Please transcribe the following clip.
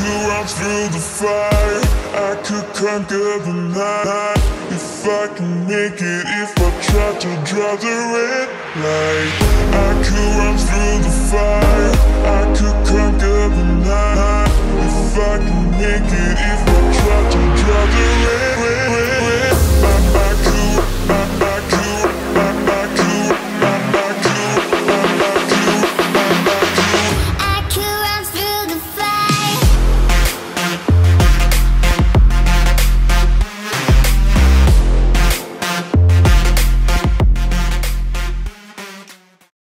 could run through the fire, I could conquer the night. If I can make it, if I try to draw the red light. I could run through the fire, I could conquer the night. If I can make it, if